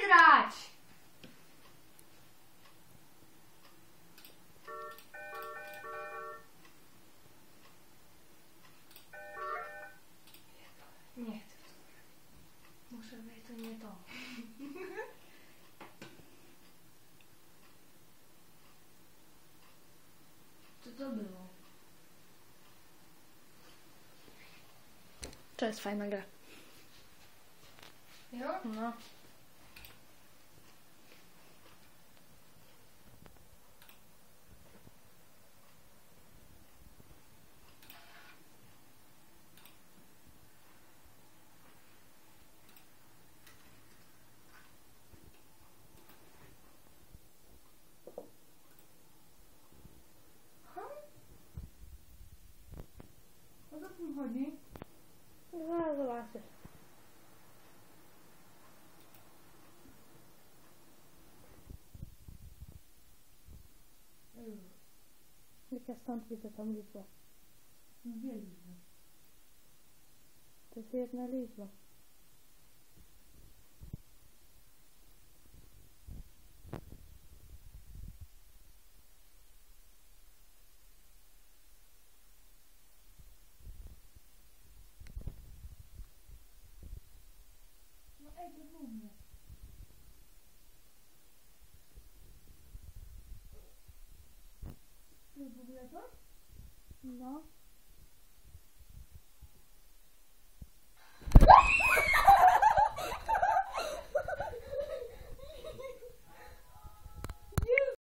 srać! Nie chcę w to grać. Muszę wejść, to nie to. Co to było? To jest fajna gra. Jo? No. O co w tym chodzi? Zaraz zobaczysz. Jak ja stąd widzę tą liczbę. Gdzie liczba? To jest jedna liczba. No ej, to zrób mnie. To jest w ogóle to? No.